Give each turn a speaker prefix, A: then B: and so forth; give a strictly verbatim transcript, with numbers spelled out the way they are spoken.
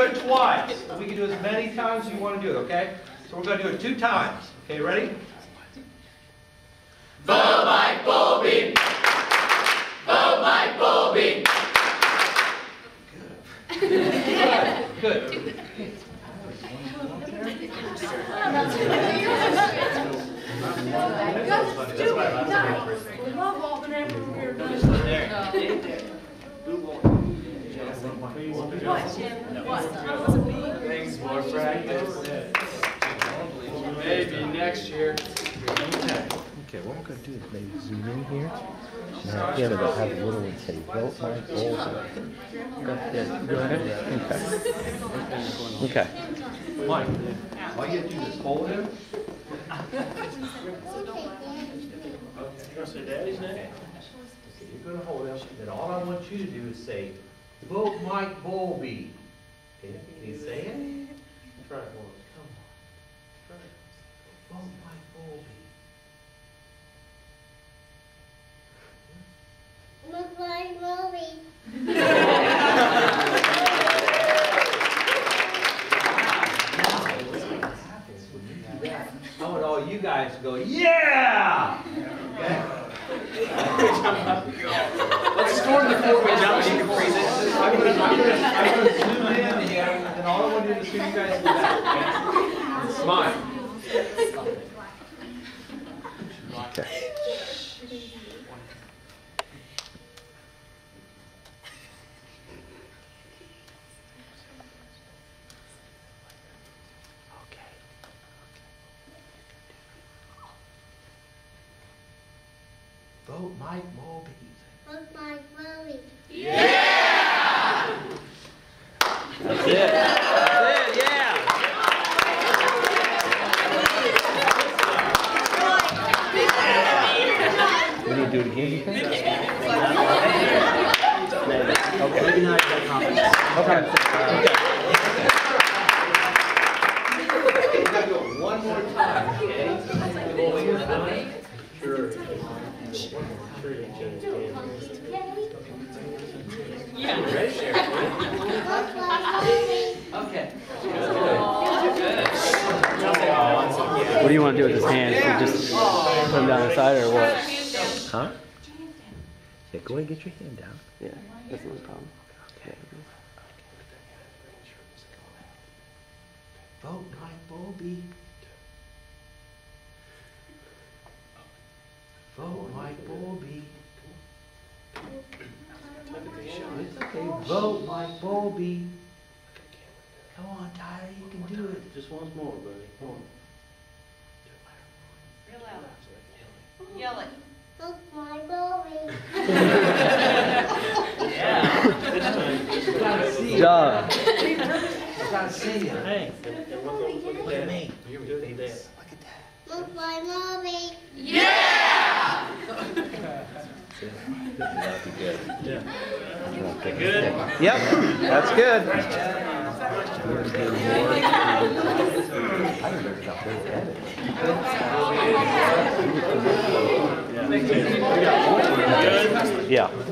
A: it twice. We can do as many times as you want to do it, okay? So we're going to do it two times. Okay, ready?
B: Vote Mike Bowlby! Vote Mike Bowlby!
A: Good. Good.
C: We love Auburn after we're done.
B: Thanks for practice. Maybe next year.
D: Okay, what we're going to do is maybe zoom in here. Now, again, it'll have a little and say, vote Mike Bowlby. Go ahead. Okay. Okay.
A: Mike, all you have to do is hold him.
B: Say Daddy's name?
A: Okay, you're going to hold him. Then all I want you to do is say, vote Mike Bowlby. Okay, can you say it?
B: Try it once.
A: Come on. Vote Mike Bowlby.
E: Look like Bowlby.
A: I want all you guys to go, yeah! Okay?
B: Let's score before we jump and you can freeze it.
A: I'm going to zoom in, and then all I want to do is see you guys do that. Okay? Smile.
D: Okay.
A: Vote Mike Bowlby.
E: Look like Bowlby.
B: Yeah!
D: That's it. That's it, yeah. We need to do it again, you think? Okay. Okay.
A: We're going to do it one more time, okay? One more time.
B: Sure. Sure you can change the game.
E: Look like Bowlby.
A: Okay.
F: What do you want to do with his hands? You just put him down the side or what?
D: Huh? Yeah, go ahead and get your hand down.
F: Yeah, that's no problem.
D: Okay.
A: Vote Mike Bowlby. Vote Mike Bowlby. It's okay. Vote Mike Bowlby. Come on, Tyler, you can do it.
B: Just once more, buddy. Come on.
C: Real loud. Yell it.
E: Look like Bowlby.
B: Yeah. This time.
A: You gotta see it.
F: John.
A: You gotta see it.
B: Hey. And look over at me. You do it there.
E: Look like Bowlby.
C: Yeah!
D: That'll be good.
B: Yeah. Good?
D: Yep, that's good.
B: Good?
D: Yeah.